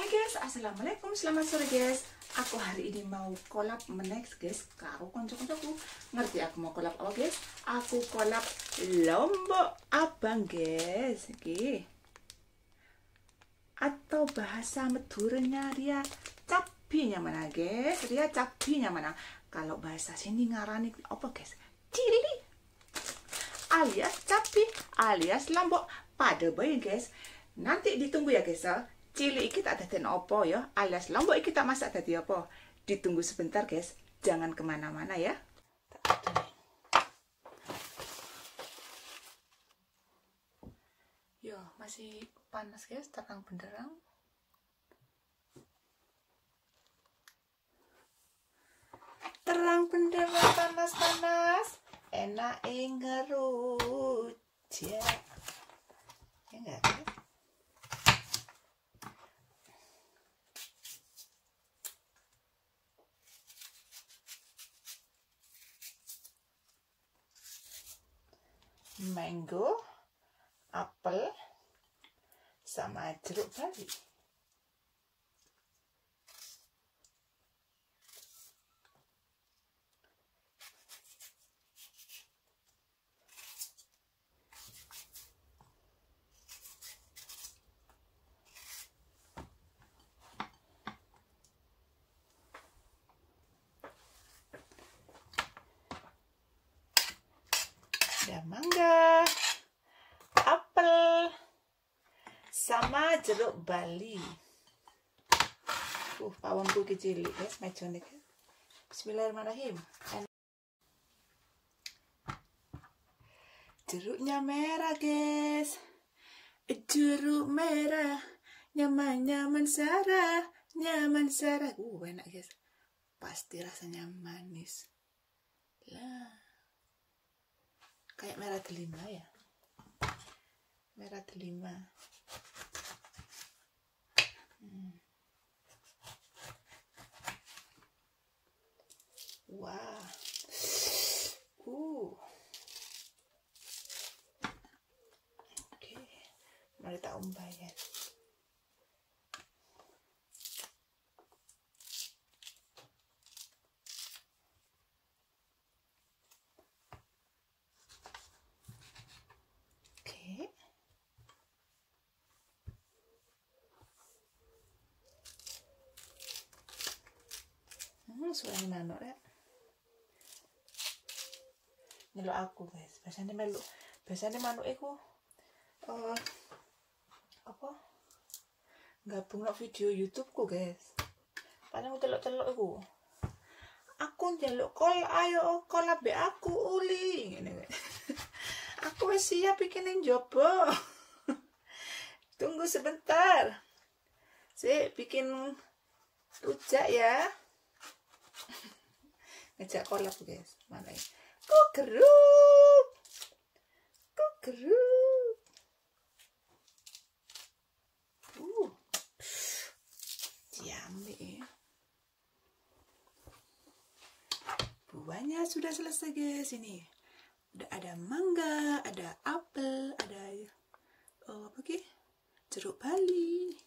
Hai guys, assalamualaikum, selamat sore guys. Aku hari ini mau collab next guys karo konco-koncoku. Ngerti aku mau collab apa guys? Aku collab Lombok Abang guys. Iki. Atau bahasa Maduranya Ria cabinya mana guys? Ria cabinya mana? Kalau bahasa sini ngarani apa guys? Cili alias cabi alias Lombok pada bayi guys. Nanti ditunggu ya guys ya. Cili iki tak daden opo ya, alias Lombok iki tak masak dadi opo. Ditunggu sebentar guys, jangan kemana-mana ya. Yo, masih panas guys, terang benderang. Terang benderang panas-panas, enak ngerujak. Ya enggak guys? Mango, apel, sama jeruk bali. Ada mangga, apel, sama jeruk bali. Pawonku iki cilik guys, mejane. Bismillahirrahmanirrahim. Jeruknya merah guys. Jeruk merah, nyaman-nyaman Sarah, nyaman Sarah. Enak guys. Pasti rasanya manis. Lah. Kayak merah delima ya, merah delima. Wah, oke, mari tak umbayar. Suaranya manuk ya. Nyeluk aku guys. Biasanya manuk iku apa? Gabung no video YouTubeku guys. Paling teluk-teluk iku. Aku njaluk kol, ayo collab be aku uli ngene. Aku wis siap bikinin jobo. Tunggu sebentar. Sik bikin rujak ya. Ngejak collab guys, mana ya? Kok geruk, yummy. Buahnya sudah selesai guys. Ini udah ada mangga, ada apel, ada apa sih? Jeruk bali.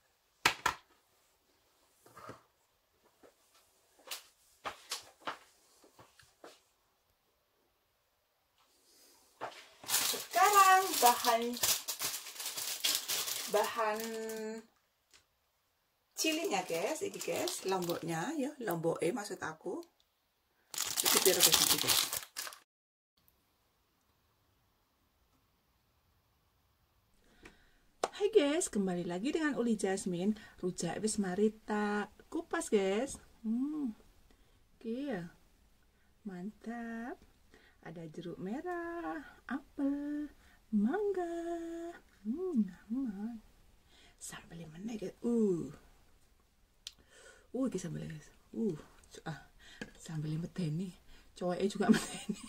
bahan cilinya guys, ini guys, lomboknya ya, lombok maksud aku. Itu biar guys nanti guys. Hai guys, kembali lagi dengan Uli Jasmine. Rujak wis mari tak kupas guys. Oke ya. Mantap. Ada jeruk merah, apel, mangga. Sambelnya mana guys? Iki sambelnya guys. Sambelnya medeni. Cowoknya juga medeni.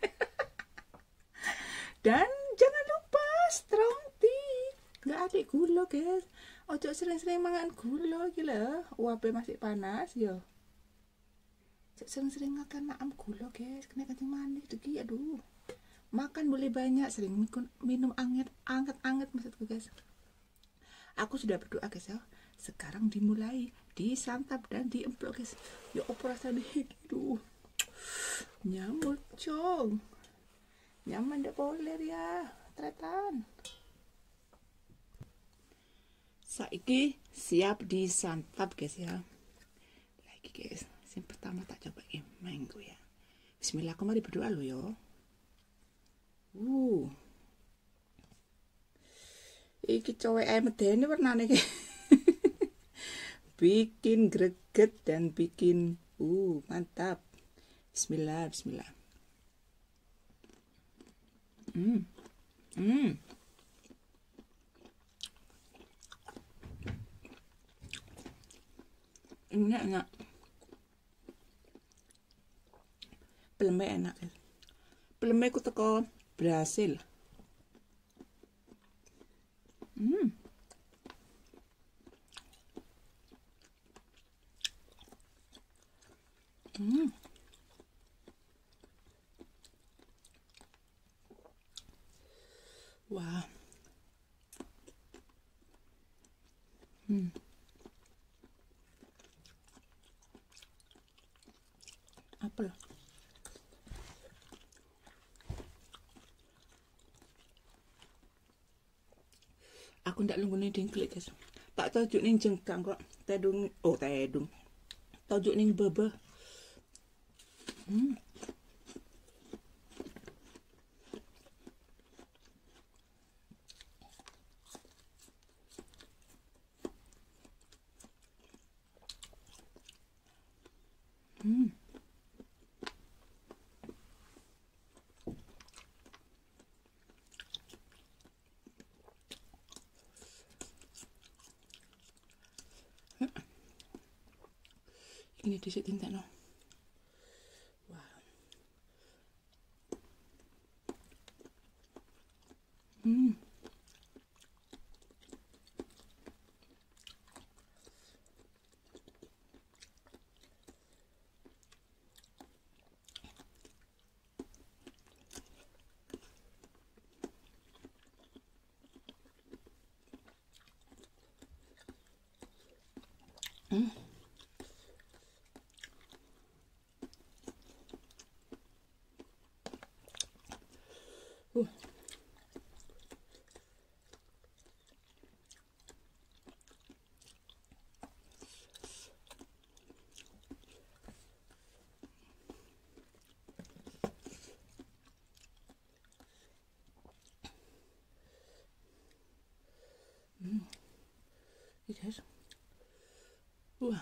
Dan jangan lupa strong tea. Nggak ada gula guys. Ojo sering-sering makan gula gila. Uapnya masih panas yo. Sering-sering makan naam gula guys, kena kencing manis tuh aduh. Makan boleh banyak, sering minum anget maksudku guys. Aku sudah berdoa guys ya, Sekarang dimulai, disantap dan diemplok guys. Ya apa rasanya gitu. Nyamuk cong. Nyaman deh boleh ya, tretan. Saiki siap disantap guys ya. Lagi guys, yang pertama tak coba mango ya. Bismillah, aku mari berdoa lo yo. Iki cowek ae medeni warnane iki. Bikin greget dan bikin mantap. Bismillah, bismillah. Ini enak. Peleme enak. Peleme ku teko Brasil. Wah. Apel. Aku ndak lunggune dingklik guys. Tak tojuk ning jengkang kok. Tedung. Tojuk ning bebeh. Ini dhisik tintekno. Wah. Ini guys. Wah.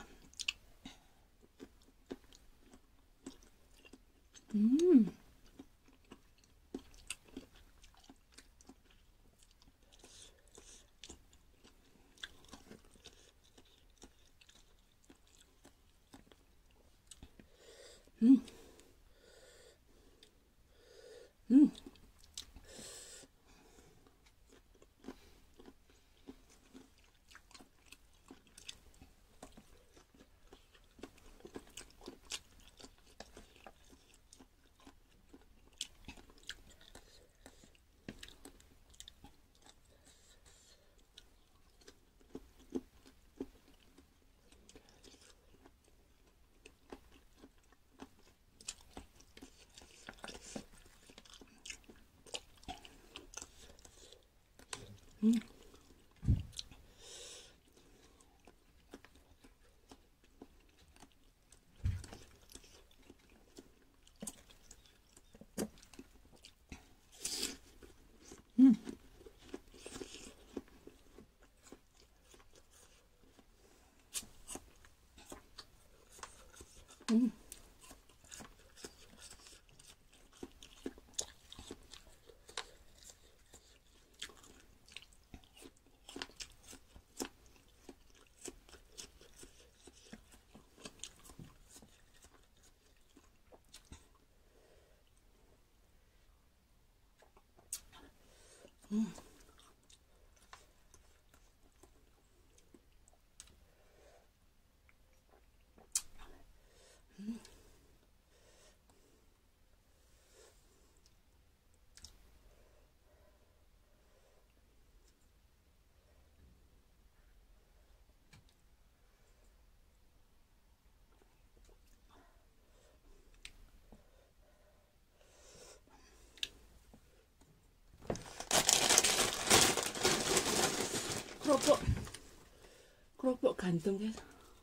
gantung guys.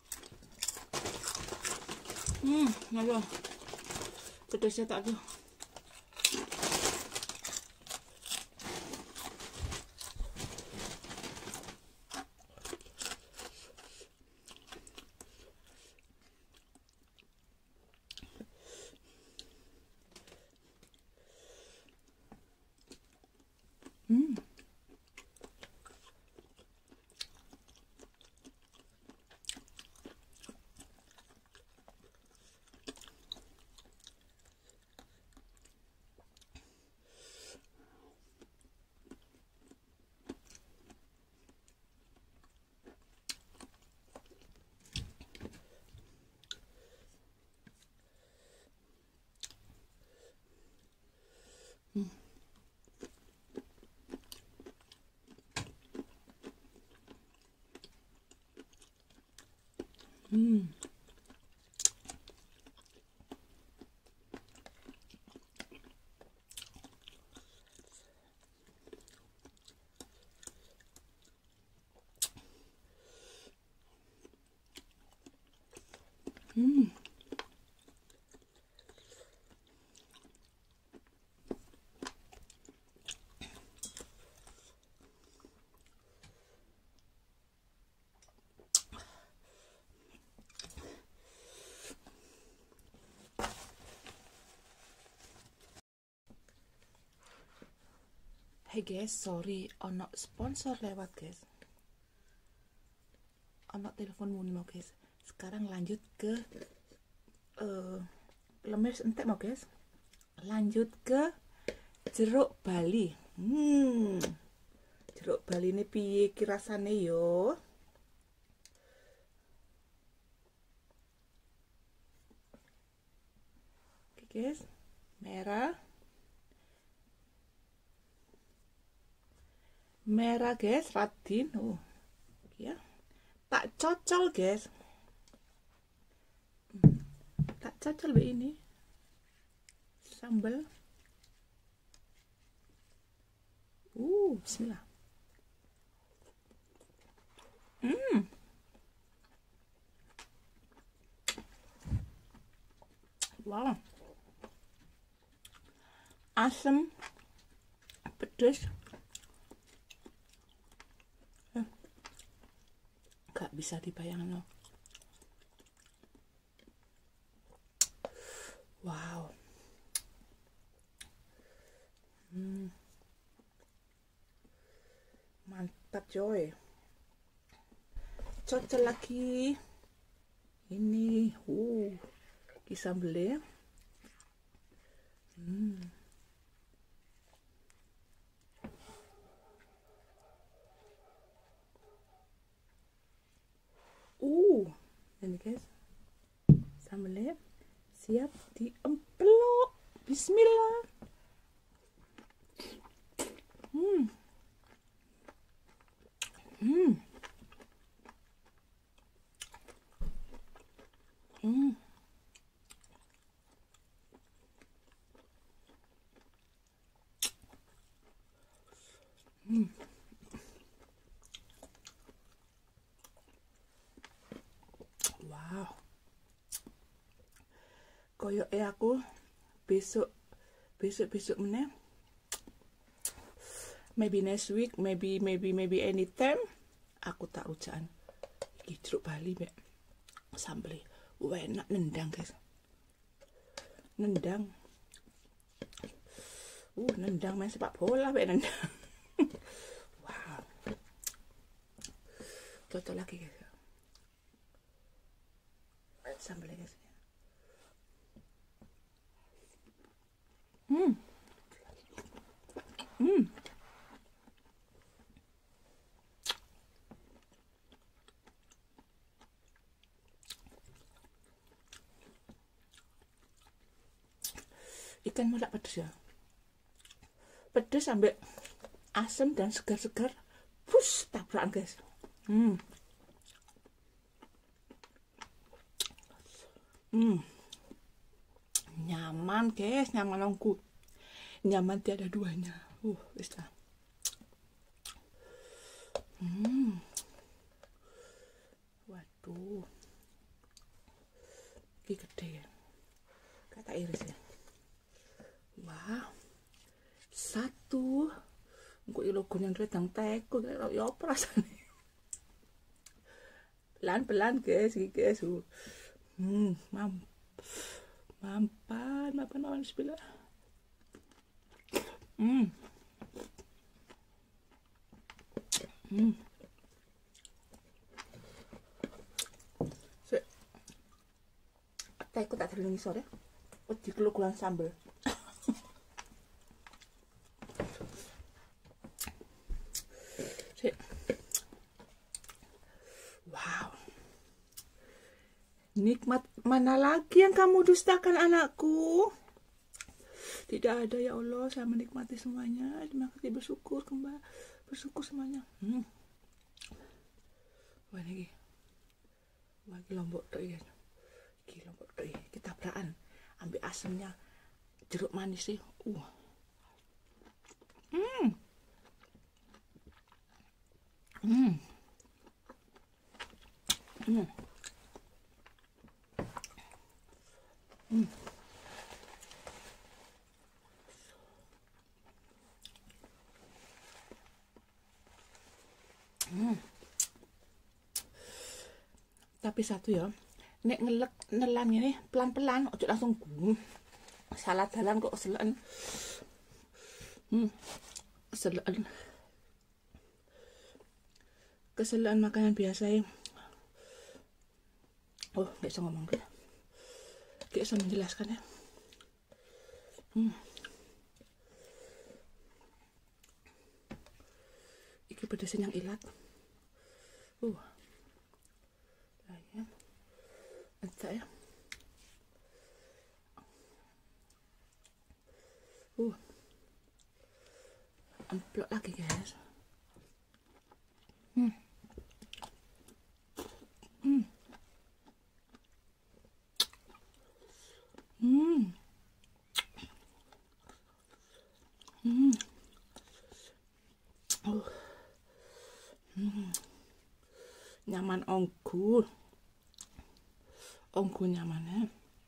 Aduh, pedasnya tak tuh. Hey guys, sorry, ono sponsor lewat guys. Ono telepon muni mau guys. Sekarang lanjut ke lemes entek mau guys. Lanjut ke jeruk Bali. Jeruk Bali ini piye ki rasane yo? Oke guys, merah guys, Radin. Ya, tak cocol guys, tak cocol begini sambal. Bismillah. Wow, asam, pedas. Gak bisa dibayangin loh. Wow. Mantap coy. Cocok lagi. Ini, kisah beli. Ini guys, sambelnya siap diemplok. Bismillah. Wow. Koyo aku besok meneh. Maybe next week, maybe anytime. Aku tak rujakan iki jeruk Bali mek sambel. Enak nendang guys. Nendang. Nendang main sepak bola mek nendang. Wow. Cocok lagi guys. Sambel guys. Ikan mulak pedes ya. Pedes sampai asam dan segar-segar. Tabrakan guys. Nyaman guys, nyaman longku. Nyaman tiada duanya. Wis lah. Tuh. Ini gede ya. Kata iris ya. Wah. Satu. Engko logo yang redang teko ya apa rasane. Pelan-pelan guys, iki guys. Mampan bismillah. Teko tak terlalu ngisor ya. Wedi keluguran sambel. Wow. Nikmat mana lagi yang kamu dustakan anakku? Tidak ada ya Allah, saya menikmati semuanya. Terima kasih, bersyukur kembali, bersyukur semuanya. Wah ini, wah lombok tuh ya, lombok tuh ya. Kita beraan, ambil asamnya, jeruk manis sih. Tapi satu ya, nek ngelek nelan ini pelan-pelan, ojo langsung salah dalan kok keselen. Keselen makanan biasa ya. Oh, nggak bisa ngomong kan? Nggak bisa menjelaskan ya. Iki pedesnya yang ilat. Lah ya. Entah ya. Amplop lagi guys. Nyaman onggu nyaman ya.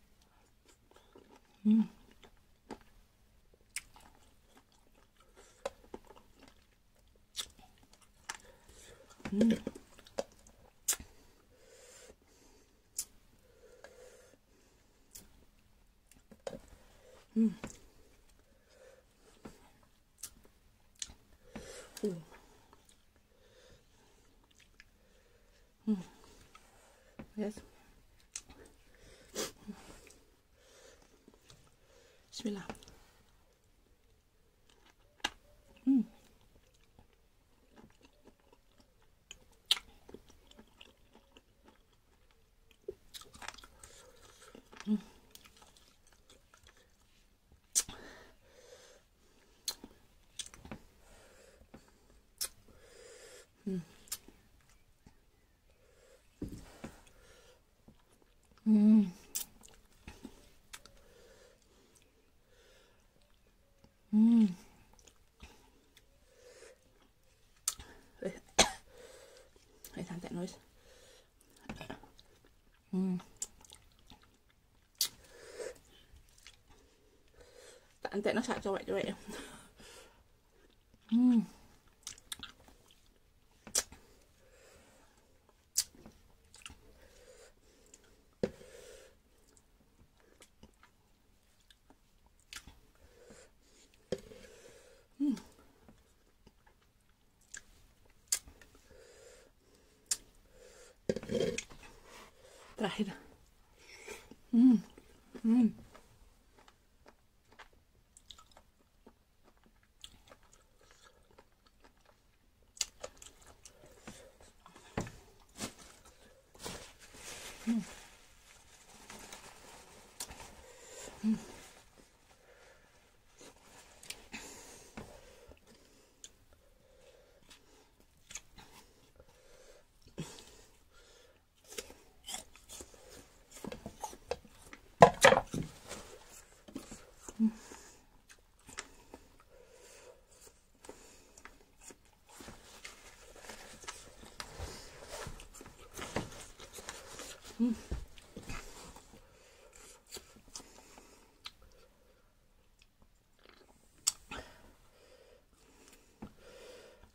Yes. Bismillah. Santai nulis. Tak entekno sak cowek-cowek. Terakhir.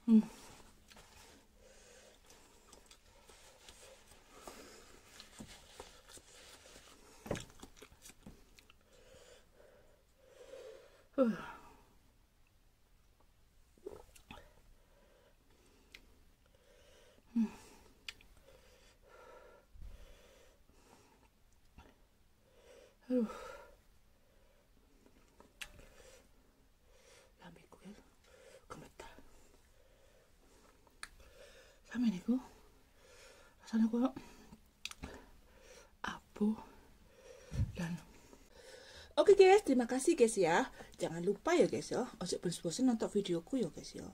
Hmm. Lambeku ya gemetar. Sama niku rasanya kok abu dan oke guys, terima kasih guys ya. Jangan lupa ya guys ya, ojo bosan-bosan nonton videoku ya guys ya.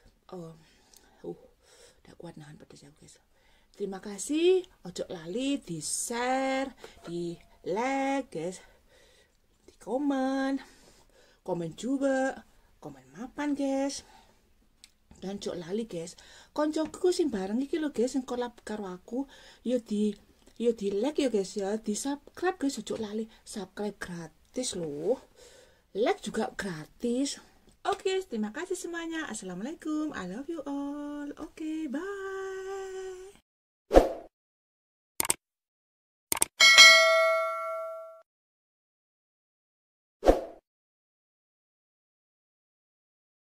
Udah kuat nahan pedas ya guys. Terima kasih, ojo lali di share, di like guys, di komen juga, komen mapan guys. Dan ojo lali guys, koncoku sing bareng iki lho guys, sing collab karo aku, yo di like ya guys ya, di subscribe guys, ojo lali, subscribe gratis loh, like juga gratis. Oke, terima kasih semuanya. Assalamualaikum, I love you all. Oke, bye.